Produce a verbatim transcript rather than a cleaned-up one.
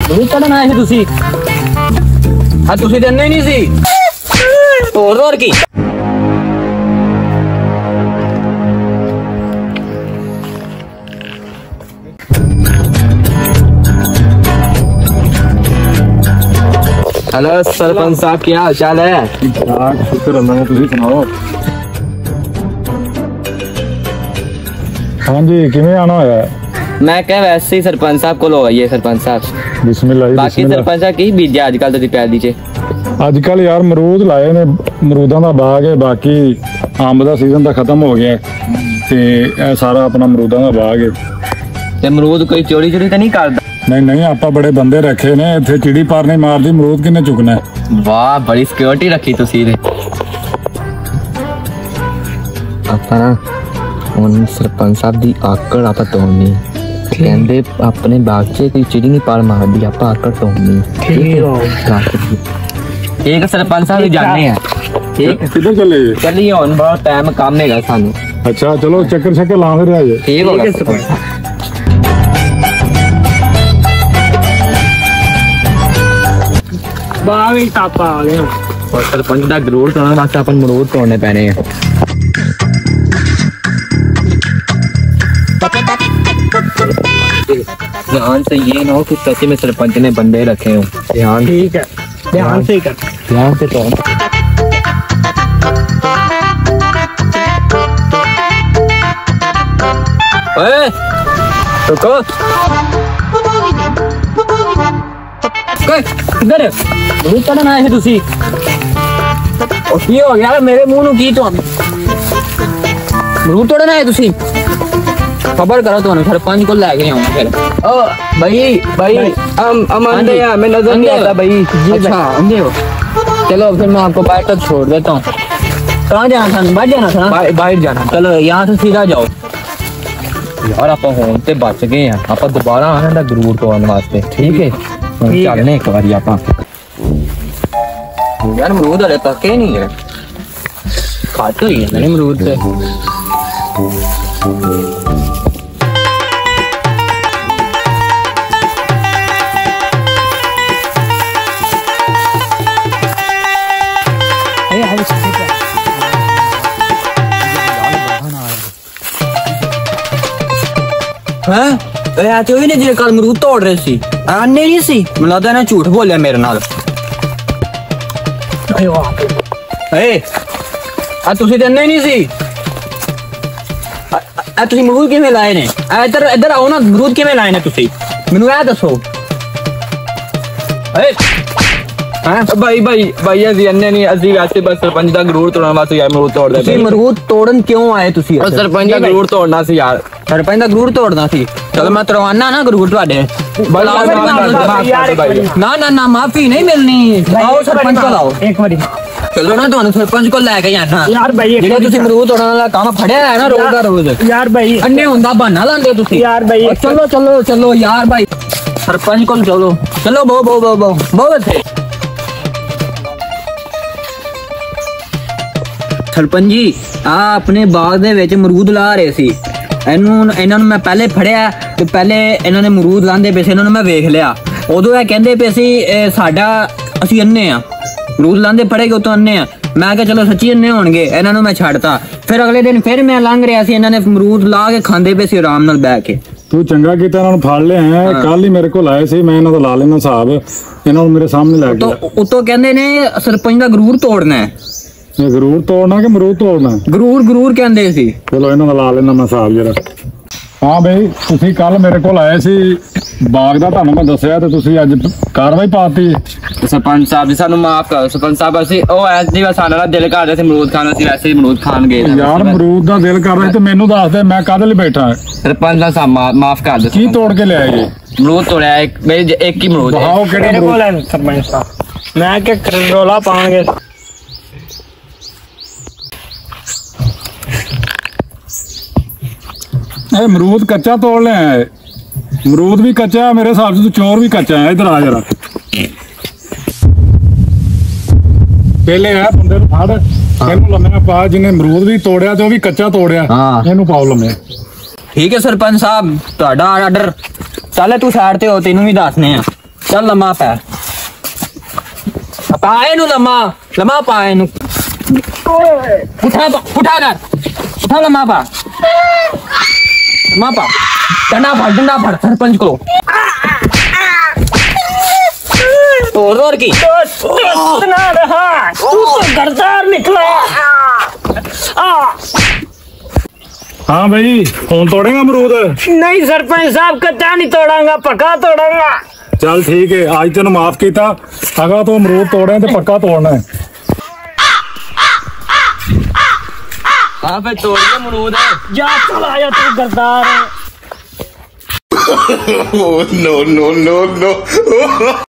अमरूद कटन आए थे तुसी हाँ तुसी देने ही नहीं सी और और की हेलो सरपंच साहब क्या हाल चाल है? शुक्र अल्लाह, तुम सुनाओ। हाँ जी, किवें आना होया? मैं कह वैसे ही सरपंच साहब को लो आइए सरपंच साहब। बिस्मिल्लाह। बाकी सरपंच साहब की बीजा आजकल तो पैर दीजिए। आजकल यार मरूद लाए ने, मरूदां दा बाग है, बाकी अंब दा सीजन तो खत्म हो गया ते ए सारा अपना मरूदां दा बाग है। ते मरूद कोई चोरी चोरी तो नहीं करदा? नहीं नहीं, आपा बड़े बंदे रखे ने, इत्थे चिड़ी पार नहीं मारदी, मरूद किन्ने चुकना है। वाह बड़ी सिक्योरिटी रखी तुसी ते। आपा ना हुण सरपंच साहब दी आकड़ आपा तोड़नी कहंदे अपने बाग च कोई चिड़ी नहीं पार मारदी, आपा आकड़ तोड़नी। ठीक है सरपंच साहब जाने हैं। ठीक किधर चले? चलिए हुण बहुत टाइम काम हैगा सानू। अच्छा चलो चक्कर चक्कर लांदे रहिए। ठीक हो गया सरपंच साहब। बावी टापा आ गए और सरपंच दा गरूर तोड़न वास्ते अपन मरूद तोड़ने पैने हैं। ध्यान से ये ना हो कि सच में सरपंच ने बंदे रखे हो। ध्यान ठीक है, ध्यान से कर, ध्यान से तोड़। ओए रुको, इधर मरूद कटन आए थे तुसी और की हो गया मेरे मुंह नू की तो मरूद तोड़न आए तुसी? खबर करो तो सरपंच को ले गए हूं फिर। ओ भाई भाई हम हम अंधे हैं, हमें नजर नहीं आता भाई। अच्छा अंधे हो, चलो फिर मैं आपको बाहर तक छोड़ देता हूँ। कहाँ जाना था? बाहर जाना था ना? बाहर जाना। चलो यहाँ से सीधा जाओ यार, आप होम ते बच गए हैं, आप दोबारा आने का जरूर तोड़ने वास्ते। ठीक है चलने एक बार आप यार। मरूद हले पके नहीं है, खाते ही है नहीं मरूद से। हैं ए तो ने जे कल मरूद तोड़ रहे सी आने नहीं सी, ਮੈਨੂੰ ਲੱਗਦਾ ਇਹਨੇ ਝੂਠ ਬੋਲਿਆ ਮੇਰੇ ਨਾਲ। ਏ ਆ ਤੁਸੀਂ ਦਿੰਦੇ ਨਹੀਂ ਸੀ? ਆ ਤੁਸੀਂ ਮਰੂਦ ਕਿਵੇਂ ਲਾਏ ਨੇ? ਇੱਧਰ ਇੱਧਰ ਆਓ ਨਾ, ਮਰੂਦ ਕਿਵੇਂ ਲਾਏ ਨੇ ਤੁਸੀਂ ਮੈਨੂੰ ਇਹ ਦੱਸੋ। ਏ ਹਾਂ ਭਾਈ ਭਾਈ ਭਾਈ ਅਸੀਂ ਅੰਨੇ ਨਹੀਂ, ਅਸੀਂ ਵੈਸੇ ਬਸ ਸਰਪੰਚ ਦਾ ਗਰੂਰ ਤੋੜਨ ਵਾਸਤੇ ਯਾਰ ਮਰੂਦ ਤੋੜਦੇ। ਤੁਸੀਂ ਮਰੂਦ ਤੋੜਨ ਕਿਉਂ ਆਏ ਤੁਸੀਂ? ਸਰਪੰਚ ਦਾ ਗਰੂਰ ਤੋੜਨਾ ਸੀ ਯਾਰ। सरपंच का गरूर तोड़ना सी। चलो मैं तोड़वाना ना गरूर तुहाडे। ना ना ना माफी नहीं मिलनी। आओ सरपंच को लाओ एक बारी। चलो ना तुहानू सरपंच को लेके जाना यार भाई। जेड़ा तुसी मरूद तोड़न वाला काम फड़िया है ना रोज दा रोज यार भाई, अन्ने हुंदा बहाना लांदे तुसी यार भाई। चलो चलो चलो यार भाई, सरपंच को चलो चलो बो बो बो बो बो इत्थे। सरपंच जी आ अपने बाग दे विच मरूद ला रहे सी। इन्होंने मैं पहले फड़िया तो पहले इन्होंने मरूद लांदे पे सी, इन्होंने मैं वेख लिया। उदों ये कहंदे पे सी साडा असीं अन्ने आ, मरूद लांदे फड़े गए तो अन्ने आ। मैं कहा चलो सच्ची अन्ने होणगे, इन्होंने मैं छड्डता। फिर अगले दिन फिर मैं लंघ रहा सी, इन्होंने मरूद ला के खांदे पे सी आराम नाल बैठ के। तू चंगा कीता इन्होंने फड़ लिया है। कल ही मेरे को आए सी, मैं इन्हों दा ला लेना हिसाब, इन्होंने मेरे सामने ला के। उतो कहंदे ने सरपंच दा गरूर तोड़ना है। गरूर तोड़ना कि मरूद तोड़ना? गरूर गरूर कहंदे सी। चलो इन्हों दा ला लेना मैं हिसाब जरा। हाँ भाई तुसी कल मेरे को आए सी बाग दा, तुहानू मैं दस्सिया ते तुसी अज कार्रवाई पाती। सरपंच साहब जी सानू माफ करो। सरपंच साहब असीं ओ ऐसी वा साडा दिल करदा सी मरूद खाना, सी वैसे ही मरूद खान गए यार। मरूद दा दिल कर रहा ते मैनू दस दे, मैं काहदे लई बैठा है? सरपंच साहब माफ कर दो। की तोड़ के ले आए? मरूद तोड़या एक, मेरे एक ही मरूद है। हां केड़े मरूद? सरपंच साहब मैं के करंडोला पाएंगे। मरूद कच्चा तोड़ ले आए, मरूद भी कच्चा है मेरे हिसाब से, तो चोर भी कच्चा है। इधर आ जरा पहले है बंदे फड़ इनू लम्मे पा, जिन्हें मरूद भी तोड़िया तो भी कच्चा तोड़िया, इनू पाओ लम्मे। ठीक है सरपंच साहब तुहाडा आर्डर। चल तू साइड ते हो, तेनू भी दसने आ। चल लम्मा पै पाए नु लम्मा लम्मा पाए नु उठा उठा कर उठा लम्मा पा लम्मा पा डंडा फड़ डंडा फड़ सरपंच को और और की दोस्त ना रहा तू तो गरदार निकला। हाँ भाई फोन तोड़ेगा अमरूद? नहीं सरपंच साहब कच्चा नहीं तोड़ांगा पक्का तोड़ांगा। चल ठीक है आज तेन माफ किया अगर तो अमरूद तोड़े तो पक्का तोड़ना है। हाँ फिर तोड़ के अमरूद जा चल आया तू गरदार है। no, no, no, no.